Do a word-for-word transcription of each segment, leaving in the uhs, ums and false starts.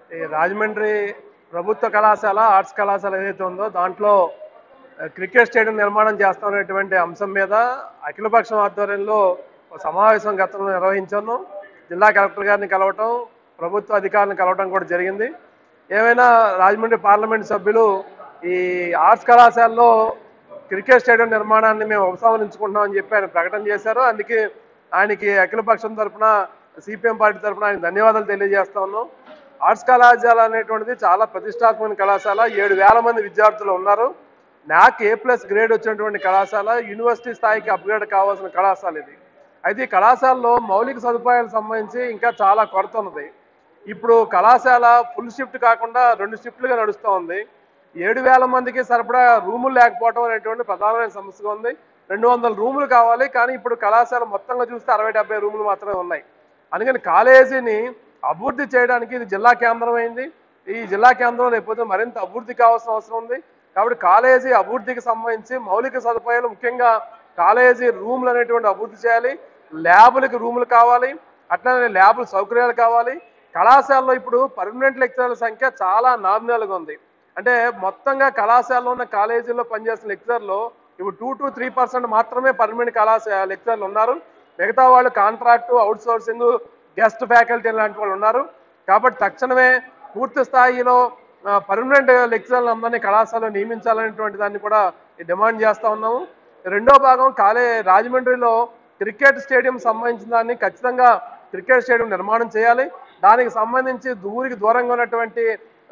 ఈ రాజమండ్రి ప్రభుత్వ కళాశాల ఆర్ట్స్ కళాశాల ఏదైతే ఉందో దాంట్లో క్రికెట్ స్టేడియం నిర్మాణం చేస్తున్నటువంటి అంశం మీద అఖిలపక్షం ఆధ్వర్యంలో ఒక సమావేశం గతంలో నిర్వహించాను. జిల్లా కలెక్టర్ గారిని కలవటం, ప్రభుత్వ అధికారులను కలవటం కూడా జరిగింది. ఏమైనా రాజమండ్రి పార్లమెంట్ సభ్యులు ఈ ఆర్ట్స్ కళాశాలలో క్రికెట్ స్టేడియం నిర్మాణాన్ని మేము ఉపసంహరించుకుంటున్నామని చెప్పి ఆయన ప్రకటన చేశారు. అందుకే ఆయనకి అఖిలపక్షం తరఫున సిపిఎం పార్టీ తరఫున ఆయన ధన్యవాదాలు తెలియజేస్తా ఉన్నాం. ఆర్ట్స్ కళాశాల అనేటువంటిది చాలా ప్రతిష్టాత్మక కళాశాల. ఏడు వేల మంది విద్యార్థులు ఉన్నారు. నాక్ ఏ ప్లస్ గ్రేడ్ వచ్చినటువంటి కళాశాల, యూనివర్సిటీ స్థాయికి అప్గ్రేడ్ కావాల్సిన కళాశాల ఇది. అయితే ఈ కళాశాలలో మౌలిక సదుపాయాలకు సంబంధించి ఇంకా చాలా కొరత ఉన్నది. ఇప్పుడు కళాశాల ఫుల్ షిఫ్ట్ కాకుండా రెండు షిఫ్ట్లుగా నడుస్తూ ఉంది. ఏడు వేల మందికి సరిపడా రూములు లేకపోవడం అనేటువంటి ప్రధానమైన సమస్యగా ఉంది. రెండు వందల రూములు కావాలి, కానీ ఇప్పుడు కళాశాల మొత్తంగా చూస్తే అరవై డెబ్బై రూములు మాత్రమే ఉన్నాయి. అందుకని కాలేజీని అభివృద్ధి చేయడానికి ఇది జిల్లా కేంద్రం అయింది. ఈ జిల్లా కేంద్రం లేకపోతే మరింత అభివృద్ధి కావాల్సిన అవసరం ఉంది. కాబట్టి కాలేజీ అభివృద్ధికి సంబంధించి మౌలిక సదుపాయాలు, ముఖ్యంగా కాలేజీ రూములు అనేటువంటి అభివృద్ధి చేయాలి. ల్యాబులకి రూములు కావాలి, అట్లనే ల్యాబుల సౌకర్యాలు కావాలి. కళాశాలలో ఇప్పుడు పర్మనెంట్ లెక్చరర్ల సంఖ్య చాలా నామినల్గా ఉంది. అంటే మొత్తంగా కళాశాలలో ఉన్న కాలేజీల్లో పనిచేస్తున్న లెక్చరర్లు ఇప్పుడు టూ టు త్రీ పర్సెంట్ మాత్రమే పర్మనెంట్ కళాశాల లెక్చరర్లు ఉన్నారు. మిగతా వాళ్ళు contract, outsourcing, guest faculty లాంటి వాళ్ళు ఉన్నారు. కాబట్టి తక్షణమే పూర్తి స్థాయిలో పర్మనెంట్ లెక్చరర్లు అందరినీ కళాశాలలో నియమించాలనేటువంటి దాన్ని కూడా డిమాండ్ చేస్తూ ఉన్నాము. రెండో భాగం కాలే రాజమండ్రిలో క్రికెట్ స్టేడియం సంబంధించిన దాన్ని ఖచ్చితంగా క్రికెట్ స్టేడియం నిర్మాణం చేయాలి. దానికి సంబంధించి దూరికి దూరంగా ఉన్నటువంటి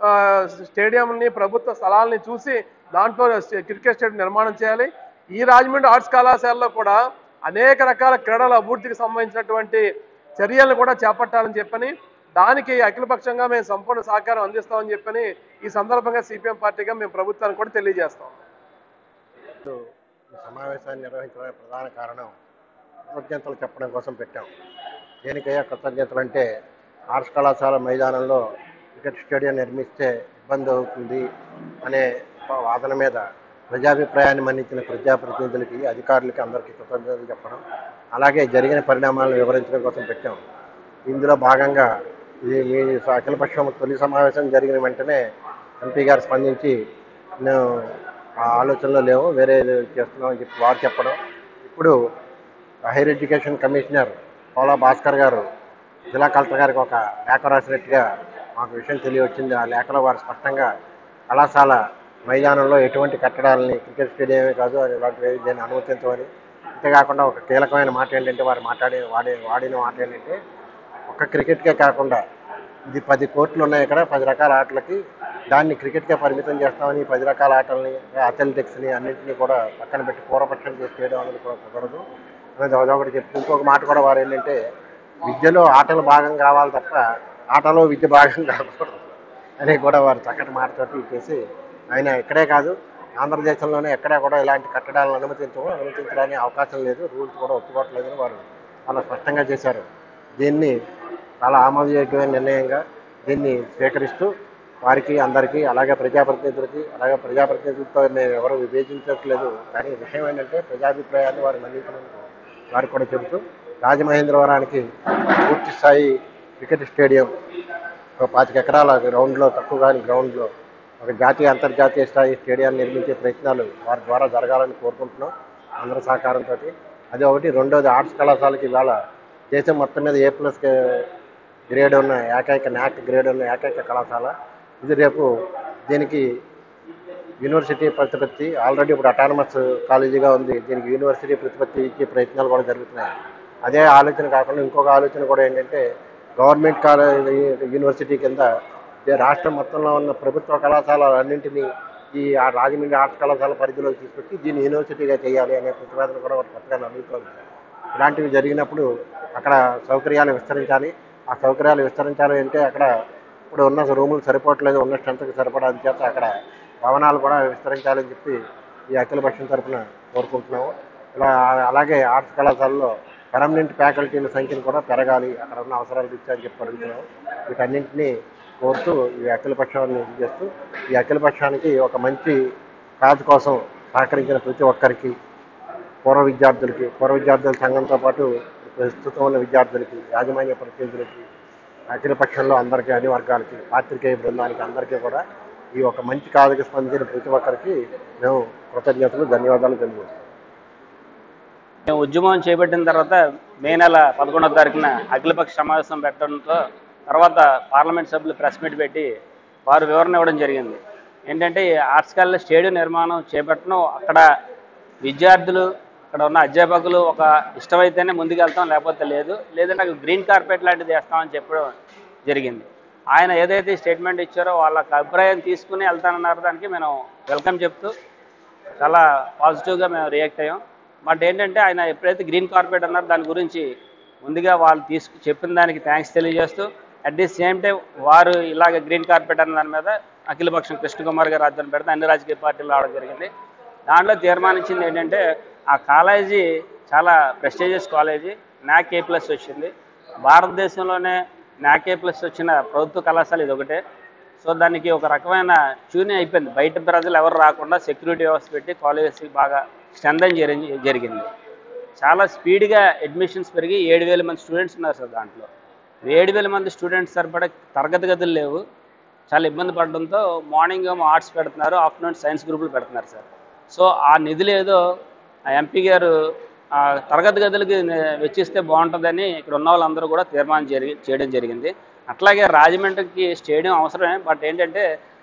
స్టేడియంని, ప్రభుత్వ స్థలాల్ని చూసి దాంట్లో క్రికెట్ స్టేడియం నిర్మాణం చేయాలి. ఈ రాజమండ్రి ఆర్ట్స్ కళాశాలలో కూడా అనేక రకాల క్రీడల అభివృద్ధికి సంబంధించినటువంటి చర్యలను కూడా చేపట్టాలని చెప్పని, దానికి అఖిలపక్షంగా మేము సంపూర్ణ సహకారం అందిస్తామని చెప్పని ఈ సందర్భంగా సిపిఎం పార్టీగా మేము ప్రభుత్వానికి కూడా తెలియజేస్తాం. ఈ సమావేశాన్ని నిర్వహించడానికి ప్రధాన కారణం కృతజ్ఞతలు చెప్పడం కోసం పెట్టాం. దేనికయ్యా కృతజ్ఞతలు అంటే, ఆర్ట్స్ కళాశాల మైదానంలో క్రికెట్ స్టేడియం నిర్మిస్తే ఇబ్బంది అవుతుంది అనే వాదన మీద ప్రజాభిప్రాయాన్ని మన్నించిన ప్రజాప్రతినిధులకి, అధికారులకి అందరికీ కృతజ్ఞతలు చెప్పడం, అలాగే జరిగిన పరిణామాలను వివరించడం కోసం పెట్టాం. ఇందులో భాగంగా ఇది మీ అఖిలపక్షం తొలి సమావేశం జరిగిన వెంటనే ఎంపీ గారు స్పందించి నేను ఆ ఆలోచనలో లేవు, వేరే చేస్తున్నామని చెప్పి వారు చెప్పడం, ఇప్పుడు higher education commissioner Pola Bhaskar గారు జిల్లా కలెక్టర్ గారికి ఒక లేఖ రాసినట్టుగా మాకు విషయం తెలియవచ్చింది. ఆ లేఖలో వారు స్పష్టంగా కళాశాల మైదానంలో ఎటువంటి కట్టడాలని, క్రికెట్ స్టేడియమే కాదు ఇలాంటివి దీన్ని అనుమతించమని, అంతేకాకుండా ఒక కీలకమైన మాట ఏంటంటే వారు మాట్లాడే వాడే వాడిన మాట ఏంటంటే, ఒక్క క్రికెట్కే కాకుండా ఇది పది కోట్లు ఉన్నాయి ఇక్కడ, పది రకాల ఆటలకి, దాన్ని క్రికెట్కే పరిమితం చేస్తామని, పది రకాల ఆటలని, అథ్లెటిక్స్ని అన్నింటినీ కూడా పక్కన పెట్టి పూర్వపక్షం చేసి చేయడం అనేది కూడా కుదరదు అనేది అదొకటి చెప్తూ, ఇంకొక మాట కూడా వారు ఏంటంటే, విద్యలో ఆటలు భాగం కావాలి తప్ప ఆటలో విద్య భాగం కాకూడదు అని కూడా వారు చక్కటి మాటతోటి చేసి, ఆయన ఇక్కడే కాదు ఆంధ్రదేశంలోనే ఎక్కడా కూడా ఇలాంటి కట్టడాలను అనుమతించము, అనుమతించడానికి అవకాశం లేదు, రూల్స్ కూడా ఒప్పుకోవట్లేదని వారు చాలా స్పష్టంగా చేశారు. దీన్ని చాలా ఆమోదయోగ్యమైన నిర్ణయంగా దీన్ని స్వీకరిస్తూ వారికి, అందరికీ, అలాగే ప్రజాప్రతినిధులకి, అలాగే ప్రజాప్రతినిధులతో మేము ఎవరు విభేదించట్లేదు, కానీ విషయం ఏంటంటే ప్రజాభిప్రాయాన్ని వారు మన్నించినందుకు వారికి కూడా చెబుతూ, రాజమహేంద్రవరానికి పూర్తి స్థాయి క్రికెట్ స్టేడియం ఒక పాతిక ఎకరాల గ్రౌండ్లో, తక్కువ కాని గ్రౌండ్లో ఒక జాతీయ అంతర్జాతీయ స్థాయి స్టేడియాన్ని నిర్మించే ప్రయత్నాలు వారి ద్వారా జరగాలని కోరుకుంటున్నాం అందరి సహకారంతో. అది ఒకటి. రెండోది, ఆర్ట్స్ కళాశాలకి ఇవాళ దేశం మొత్తం మీద ఏ ప్లస్ గ్రేడ్ ఉన్న ఏకైక నాక్ గ్రేడ్ ఉన్న ఏకైక కళాశాల ఇది. రేపు దీనికి యూనివర్సిటీ ప్రతిపత్తి ఆల్రెడీ ఇప్పుడు అటానమస్ కాలేజీగా ఉంది, దీనికి యూనివర్సిటీ ప్రతిపత్తి ఇచ్చే ప్రయత్నాలు కూడా జరుగుతున్నాయి. అదే ఆలోచన కాకుండా ఇంకొక ఆలోచన కూడా ఏంటంటే, గవర్నమెంట్ కాలేజీ యూనివర్సిటీ కింద రాష్ట్రం మొత్తంలో ఉన్న ప్రభుత్వ కళాశాలన్నింటినీ ఈ రాజమండ్రి ఆర్ట్స్ కళాశాల పరిధిలోకి తీసుకొచ్చి దీన్ని యూనివర్సిటీగా చేయాలి అనే ప్రతిపాదన కూడా ఒక కొత్తగా నడుస్తుంది. ఇలాంటివి జరిగినప్పుడు అక్కడ సౌకర్యాలు విస్తరించాలి. ఆ సౌకర్యాలు విస్తరించాలి అంటే అక్కడ ఇప్పుడు ఉన్న రూములు సరిపోవట్లేదు, ఉన్న స్ట్రెంత్కి సరిపడా, చేత అక్కడ భవనాలు కూడా విస్తరించాలని చెప్పి ఈ అఖిలపక్షం తరఫున కోరుకుంటున్నాము. ఇలా అలాగే ఆర్ట్స్ కళాశాలలో పర్మనెంట్ ఫ్యాకల్టీల సంఖ్యను కూడా పెరగాలి, అక్కడ ఉన్న అవసరాలు ఇచ్చారని చెప్పి అడుగుతున్నాము. వీటన్నింటినీ కోరుతూ ఈ అఖిలపక్షాన్ని చేస్తూ, ఈ అఖిలపక్షానికి ఒక మంచి కాజ్ కోసం సహకరించిన ప్రతి ఒక్కరికి, పూర్వ విద్యార్థులకి, పూర్వ విద్యార్థుల సంఘంతో పాటు ప్రస్తుతం ఉన్న విద్యార్థులకి, యాజమాన్య ప్రతినిధులకి, అఖిల పక్షంలో అందరికీ, అన్ని వర్గాలకి, పాత్రికేయ బృందానికి అందరికీ కూడా ఈ ఒక మంచి కాదుకి స్పందించిన ప్రతి ఒక్కరికి మేము కృతజ్ఞతలు, ధన్యవాదాలు తెలియజేస్తాం. మేము ఉద్యమం చేపట్టిన తర్వాత మే నెల పదకొండవ తారీఖున అఖిలపక్ష సమావేశం పెట్టడంతో తర్వాత పార్లమెంట్ సభ్యులు ప్రెస్ మీట్ పెట్టి వారు వివరణ ఇవ్వడం జరిగింది. ఏంటంటే ఆర్ట్స్ కాలేజ్ స్టేడియం నిర్మాణం చేపట్టడం, అక్కడ విద్యార్థులు, అక్కడ ఉన్న అధ్యాపకులు ఒక ఇష్టమైతేనే ముందుకు వెళ్తాం, లేకపోతే లేదు, లేదంటే అక్కడ గ్రీన్ కార్పెట్ లాంటిది వేస్తామని చెప్పడం జరిగింది. ఆయన ఏదైతే స్టేట్మెంట్ ఇచ్చారో వాళ్ళ అభిప్రాయం తీసుకుని వెళ్తానన్నారు. దానికి మేము వెల్కమ్ చెప్తూ చాలా పాజిటివ్గా మేము రియాక్ట్ అయ్యాం. బట్ ఏంటంటే ఆయన ఎప్పుడైతే గ్రీన్ కార్పెట్ అన్నారో దాని గురించి ముందుగా వాళ్ళు తీసుకు చెప్పిన దానికి థ్యాంక్స్ తెలియజేస్తూ, అట్ ది సేమ్ టైం వారు ఇలాగ గ్రీన్ కార్పెట్ అన్న దాని మీద అఖిలపక్షం కృష్ణ కుమార్ గారు ఆధ్వర్యం పెడితే అన్ని రాజకీయ పార్టీలు రావడం జరిగింది. దాంట్లో తీర్మానించింది ఏంటంటే ఆ కాలేజీ చాలా ప్రెస్టీజియస్ కాలేజీ, నాక్ ఏ ప్లస్ వచ్చింది. భారతదేశంలోనే నాక్ ఏ ప్లస్ వచ్చిన ప్రభుత్వ కళాశాల ఇది ఒకటే. సో దానికి ఒక రకమైన ట్యూన్ అయిపోయింది. బయట ప్రజలు ఎవరు రాకుండా సెక్యూరిటీ వ్యవస్థ పెట్టి కాలేజెస్కి బాగా స్ట్రెంథన్ జరిగింది. చాలా స్పీడ్గా అడ్మిషన్స్ పెరిగి ఏడు వేల మంది స్టూడెంట్స్ ఉన్నారు సార్. దాంట్లో ఏడు వేల మంది స్టూడెంట్స్ సరిపడా తరగతి గదులు లేవు. చాలా ఇబ్బంది పడడంతో మార్నింగ్ ఏమో ఆర్ట్స్ పెడుతున్నారు, ఆఫ్టర్నూన్ సైన్స్ గ్రూపులు పెడుతున్నారు సార్. సో ఆ నిధులు ఏదో ఎంపీ గారు తరగతి గదులకి వెచ్చిస్తే బాగుంటుందని ఇక్కడ ఉన్న వాళ్ళందరూ కూడా తీర్మానం జరిగి చేయడం జరిగింది. అట్లాగే రాజమండ్రికి స్టేడియం అవసరమే, బట్ ఏంటంటే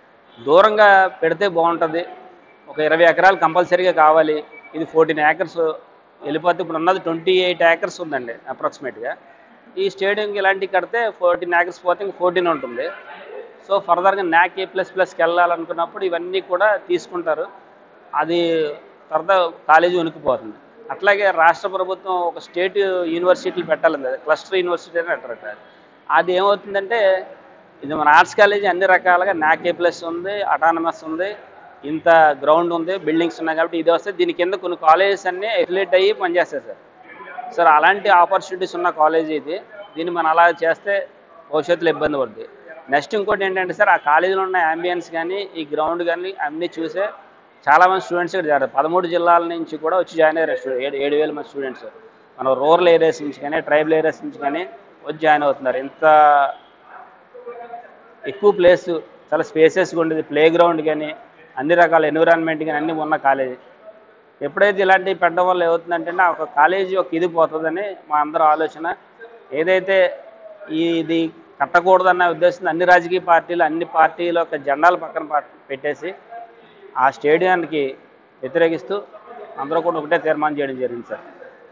దూరంగా పెడితే బాగుంటుంది. ఒక ఇరవై ఎకరాలు కంపల్సరీగా కావాలి. ఇది ఫోర్టీన్ ఏకర్స్ వెళ్ళిపోతే ఇప్పుడు ఉన్నది ట్వంటీ ఎయిట్ ఏకర్స్ ఉందండి అప్రాక్సిమేట్గా. ఈ స్టేడియంకి ఇలాంటివి కడితే ఫోర్టీన్ ఏకర్స్ పోతే ఇంక ఫోర్టీన్ ఉంటుంది. సో ఫర్దర్గా నాక్ ఏ ప్లస్ ప్లస్కి వెళ్ళాలనుకున్నప్పుడు ఇవన్నీ కూడా తీసుకుంటారు. అది తర్వాత కాలేజీ ఉనికిపోతుంది. అట్లాగే రాష్ట్ర ప్రభుత్వం ఒక స్టేట్ యూనివర్సిటీలు పెట్టాలి, క్లస్టర్ యూనివర్సిటీ అని అంటారు. అది ఏమవుతుందంటే ఇది మన ఆర్ట్స్ కాలేజీ అన్ని రకాలుగా నాక్ ఏ ప్లస్ ఉంది, అటానమస్ ఉంది, ఇంత గ్రౌండ్ ఉంది, బిల్డింగ్స్ ఉన్నాయి. కాబట్టి ఇది వస్తే దీని కింద కొన్ని కాలేజెస్ అన్నీ ఎఫిలియేట్ అయ్యి పనిచేస్తాయి సార్. సార్ అలాంటి ఆపర్చునిటీస్ ఉన్న కాలేజీ ఇది. దీన్ని మనం అలా చేస్తే భవిష్యత్తులో ఇబ్బంది పడుతుంది. నెక్స్ట్ ఇంకోటి ఏంటంటే సార్, ఆ కాలేజీలో ఉన్న అంబియన్స్ కానీ ఈ గ్రౌండ్ కానీ అన్నీ చూసే చాలామంది స్టూడెంట్స్ ఇక్కడ జాయిన్, పదమూడు జిల్లాల నుంచి కూడా వచ్చి జాయిన్ అయ్యారు. ఏడు ఏడు వేల మంది స్టూడెంట్స్ మన రూరల్ ఏరియాస్ నుంచి కానీ ట్రైబల్ ఏరియాస్ నుంచి కానీ వచ్చి జాయిన్ అవుతున్నారు. ఇంత ఎక్కువ ప్లేస్, చాలా స్పేసెస్గా ఉండేది, ప్లే గ్రౌండ్ కానీ అన్ని రకాల ఎన్విరాన్మెంట్ కానీ అన్నీ ఉన్న కాలేజీ. ఎప్పుడైతే ఇలాంటివి పెట్టడం వల్ల ఏమవుతుందంటే ఒక కాలేజీ ఒక ఇది పోతుందని మా అందరూ ఆలోచన. ఏదైతే ఇది కట్టకూడదన్న ఉద్దేశంతో అన్ని రాజకీయ పార్టీలు అన్ని పార్టీల యొక్క జెండాలు పక్కన పెట్టేసి ఆ స్టేడియానికి వ్యతిరేకిస్తూ అందరూ కూడా ఒకటే తీర్మానం చేయడం జరిగింది సార్.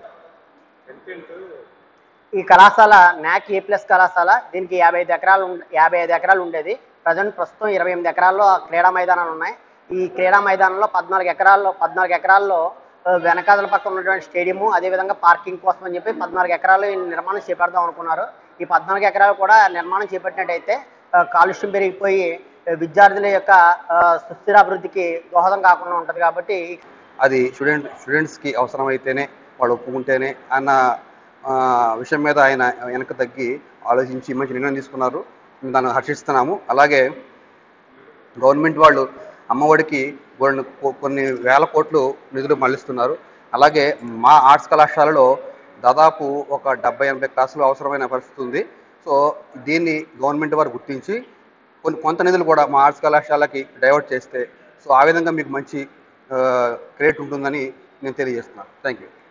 ఈ కళాశాల నాక్ ఏ ప్లస్ కళాశాల, దీనికి యాభై ఐదు ఎకరాలు యాభై ఐదు ఎకరాలు ఉండేది. ప్రజెంట్ ప్రస్తుతం ఇరవై ఎనిమిది ఎకరాల్లో క్రీడా మైదానాలు ఉన్నాయి. ఈ క్రీడా మైదానంలో పద్నాలుగు ఎకరాల్లో పద్నాలుగు ఎకరాల్లో వెనకాదల పక్కన ఉన్నటువంటి స్టేడియము, అదేవిధంగా పార్కింగ్ కోసం అని చెప్పి పద్నాలుగు ఎకరాలు నిర్మాణం చేపడదాం అనుకున్నారు. ఈ పద్నాలుగు ఎకరాలు కూడా నిర్మాణం చేపట్టినట్టయితే కాలుష్యం పెరిగిపోయి విద్యార్థుల యొక్క సుస్థిరాభివృద్ధికి దోహదం కాకుండా ఉంటుంది. కాబట్టి అది స్టూడెంట్ స్టూడెంట్స్కి అవసరమైతేనే వాళ్ళు ఒప్పుకుంటేనే అన్న విషయం మీద ఆయన వెనక తగ్గి ఆలోచించి మంచి నిర్ణయం తీసుకున్నారు. మేము దాన్ని హర్షిస్తున్నాము. అలాగే గవర్నమెంట్ వాళ్ళు అమ్మఒడికి కొన్ని కొన్ని వేల కోట్లు నిధులు మళ్లిస్తున్నారు. అలాగే మా ఆర్ట్స్ కళాశాలలో దాదాపు ఒక డెబ్బై ఎనభై క్లాసులు అవసరమైన పరిస్థితి ఉంది. సో దీన్ని గవర్నమెంట్ వారు గుర్తించి కొన్ని కొంత నిధులు కూడా మా ఆర్ట్స్ కళాశాలకి డైవర్ట్ చేస్తే సో ఆ విధంగా మీకు మంచి క్రియేట్ ఉంటుందని నేను తెలియజేస్తున్నాను. Thank you.